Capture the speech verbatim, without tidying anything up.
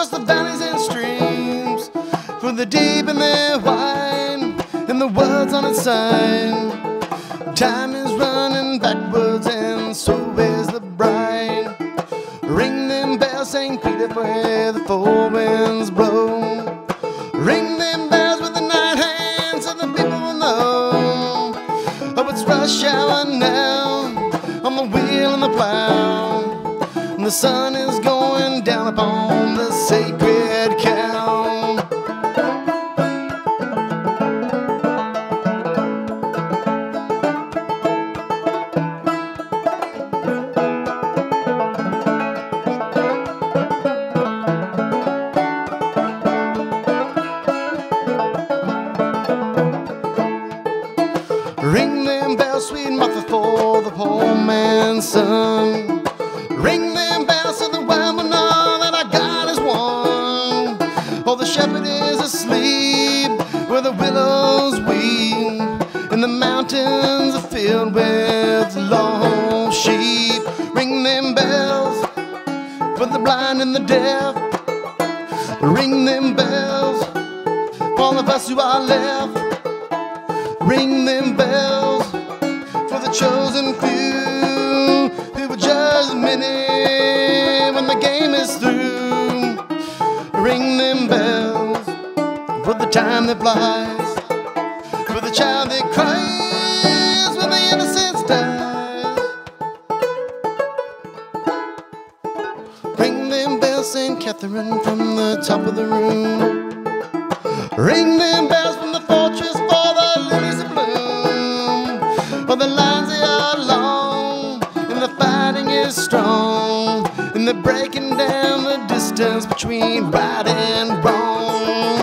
across the valleys and streams, for the deep in their wine, and the world's on its side. Time is running backwards, and so is the bride. Ring them bells, Saint Peter, where the four winds blow. Ring them bells with the nine hands, so the people will know. Oh, it's rush hour now, on the wheel and the plow, and the sun is going down upon the sacred cow. Ring them bells, sweet Martha, for the poor man's son. Ring them bells to the world will know that our God is one. Oh, the shepherd is asleep where the willows weep, and the mountains are filled with lost sheep. Ring them bells for the blind and the deaf. Ring them bells for all of us who are left. Ring them bells for the chosen few who will judge many when the game is through. Ring them bells for the time that flies, for the child that cries when the innocence dies. Ring them bells, Saint Catherine, from the top of the room. Ring them bells from the fortress for the lilies of bloom. For the lines they are long, and the fighting is strong, and they're breaking down the distance between right and wrong.